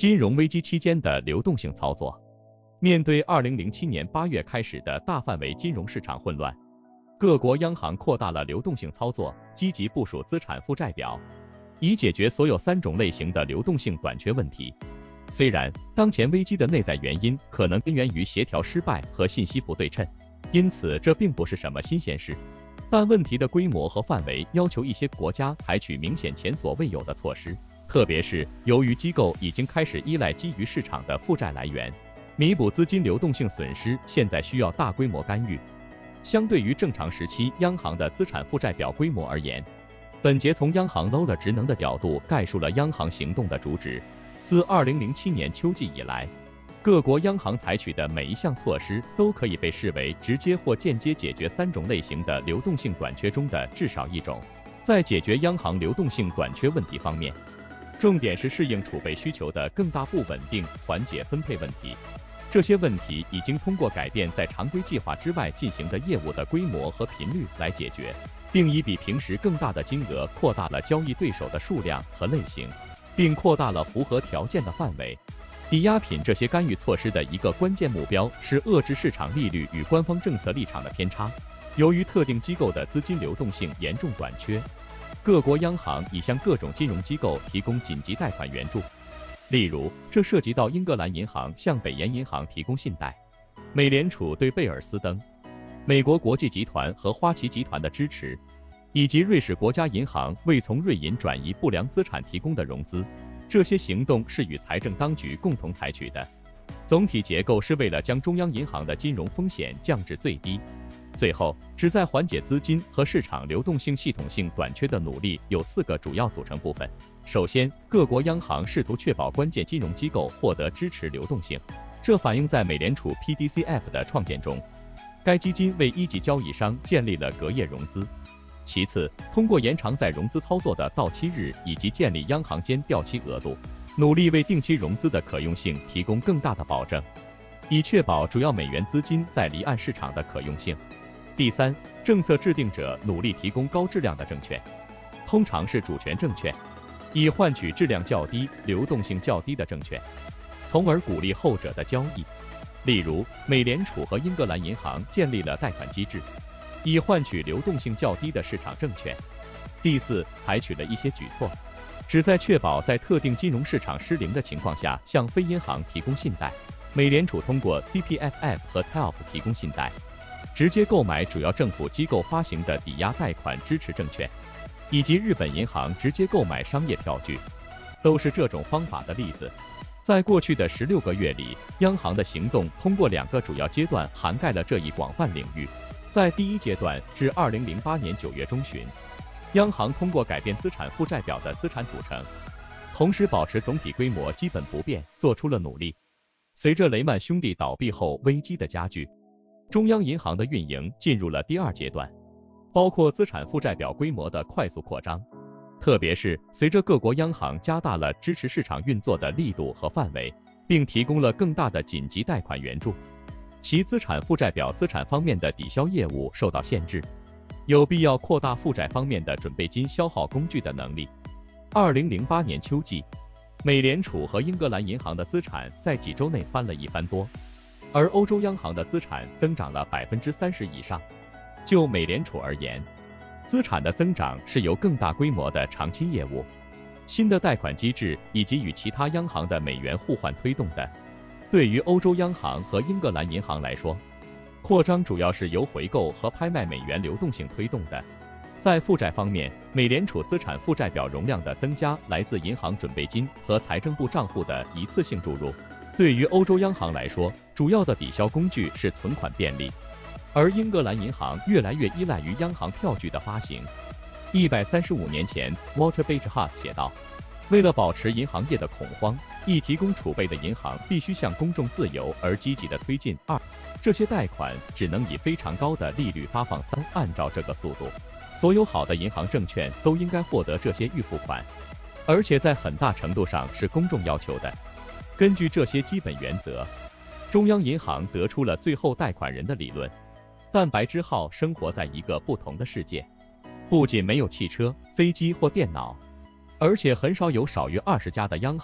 金融危机期间的流动性操作。面对2007年8月开始的大范围金融市场混乱，各国央行扩大了流动性操作，积极部署资产负债表，以解决所有3种类型的流动性短缺问题。虽然当前危机的内在原因可能根源于协调失败和信息不对称，因此这并不是什么新鲜事，但问题的规模和范围要求一些国家采取明显前所未有的措施，特别是由于机构已经开始依赖基于市场的负债来源，弥补资金流动性损失，现在需要大规模干预。相对于正常时期央行的资产负债表规模而言，本节从央行 low 了职能的角度概述了央行行动的主旨。自2007年秋季以来，各国央行采取的每一项措施都可以被视为直接或间接解决3种类型的流动性短缺中的至少一种。在解决央行流动性短缺问题方面，重点是适应储备需求的更大不稳定，缓解分配问题。这些问题已经通过改变在常规计划之外进行的业务的规模和频率来解决，并以比平时更大的金额扩大了交易对手的数量和类型，并扩大了符合条件的范围。抵押品这些干预措施的一个关键目标是遏制市场利率与官方政策立场的偏差。由于特定机构的资金流动性严重短缺，各国央行已向各种金融机构提供紧急贷款援助。例如，这涉及到英格兰银行向北岩银行提供信贷，美联储对贝尔斯登、美国国际集团和花旗集团的支持，以及瑞士国家银行为从瑞银转移不良资产提供的融资。这些行动是与财政当局共同采取的，总体结构是为了将中央银行的金融风险降至最低。最后，旨在缓解资金和市场流动性系统性短缺的努力有4个主要组成部分。首先，各国央行试图确保关键金融机构获得支持流动性，这反映在美联储 PDCF 的创建中。该基金为一级交易商建立了隔夜融资。其次，通过延长再融资操作的到期日以及建立央行间调期额度，努力为定期融资的可用性提供更大的保证，以确保主要美元资金在离岸市场的可用性。第三，政策制定者努力提供高质量的证券，通常是主权证券，以换取质量较低、流动性较低的证券，从而鼓励后者的交易。例如，美联储和英格兰银行建立了贷款机制，以换取流动性较低的市场证券。第四，采取了一些举措，旨在确保在特定金融市场失灵的情况下向非银行提供信贷。美联储通过 CPFF 和 TELF 提供信贷，直接购买主要政府机构发行的抵押贷款支持证券，以及日本银行直接购买商业票据，都是这种方法的例子。在过去的16个月里，央行的行动通过2个主要阶段涵盖了这一广泛领域。在第一阶段至2008年9月中旬，央行通过改变资产负债表的资产组成，同时保持总体规模基本不变，做出了努力。随着雷曼兄弟倒闭后危机的加剧，中央银行的运营进入了第2阶段，包括资产负债表规模的快速扩张，特别是随着各国央行加大了支持市场运作的力度和范围，并提供了更大的紧急贷款援助，其资产负债表资产方面的抵销业务受到限制，有必要扩大负债方面的准备金消耗工具的能力。2008年秋季，美联储和英格兰银行的资产在几周内翻了一番多，而欧洲央行的资产增长了30%以上。就美联储而言，资产的增长是由更大规模的长期业务、新的贷款机制以及与其他央行的美元互换推动的。对于欧洲央行和英格兰银行来说，扩张主要是由回购和拍卖美元流动性推动的。在负债方面，美联储资产负债表容量的增加来自银行准备金和财政部账户的一次性注入。对于欧洲央行来说，主要的抵销工具是存款便利，而英格兰银行越来越依赖于央行票据的发行。135年前 ，Walter Bagehot 写道，为了保持银行业的恐慌，一提供储备的银行必须向公众自由而积极地推进。2. 这些贷款只能以非常高的利率发放。3. 按照这个速度，所有好的银行证券都应该获得这些预付款，而且在很大程度上是公众要求的。根据这些基本原则，中央银行得出了最后贷款人的理论。但白之浩生活在一个不同的世界，不仅没有汽车、飞机或电脑，而且很少有少于20家的央行，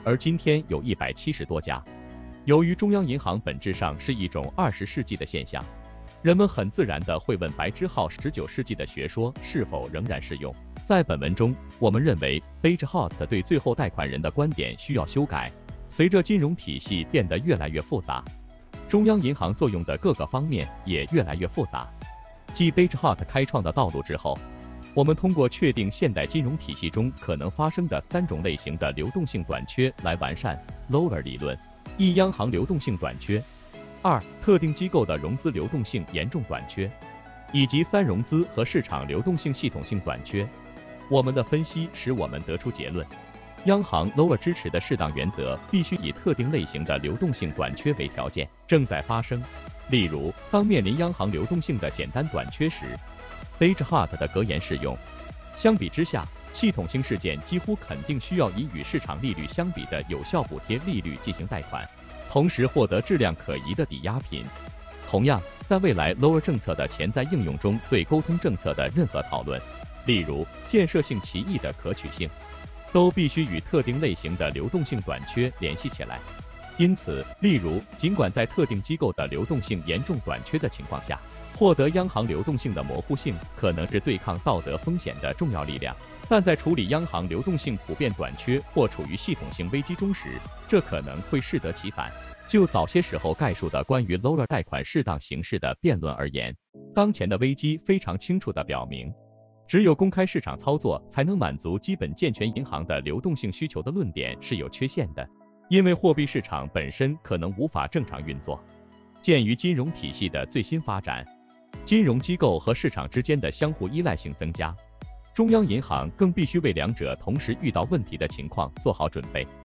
而今天有170多家。由于中央银行本质上是一种20世纪的现象，人们很自然地会问白之浩19世纪的学说是否仍然适用。在本文中，我们认为 Bagehot 对最后贷款人的观点需要修改。随着金融体系变得越来越复杂，中央银行作用的各个方面也越来越复杂。继 Bagehot 开创的道路之后，我们通过确定现代金融体系中可能发生的3种类型的流动性短缺来完善 Lower 理论：一、央行流动性短缺；二、特定机构的融资流动性严重短缺；以及3、融资和市场流动性系统性短缺。我们的分析使我们得出结论：央行 Lower 支持的适当原则必须以特定类型的流动性短缺为条件，正在发生。例如，当面临央行流动性的简单短缺时， Bagehot 的格言适用。相比之下，系统性事件几乎肯定需要以与市场利率相比的有效补贴利率进行贷款，同时获得质量可疑的抵押品。同样，在未来 Lower 政策的潜在应用中，对沟通政策的任何讨论，例如建设性歧义的可取性，都必须与特定类型的流动性短缺联系起来。因此，例如，尽管在特定机构的流动性严重短缺的情况下，获得央行流动性的模糊性可能是对抗道德风险的重要力量，但在处理央行流动性普遍短缺或处于系统性危机中时，这可能会适得其反。就早些时候概述的关于 Lower 贷款适当形式的辩论而言，当前的危机非常清楚地表明，只有公开市场操作才能满足基本健全银行的流动性需求的论点是有缺陷的，因为货币市场本身可能无法正常运作。鉴于金融体系的最新发展，金融机构和市场之间的相互依赖性增加，中央银行更必须为两者同时遇到问题的情况做好准备。